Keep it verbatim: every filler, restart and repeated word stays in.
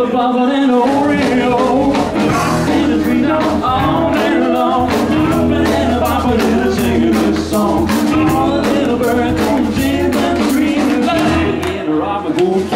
the bubble and Oreo. And the tree down all day long. And the papa is singing this song. All the little birds going to sing and scream and in the rock and roll.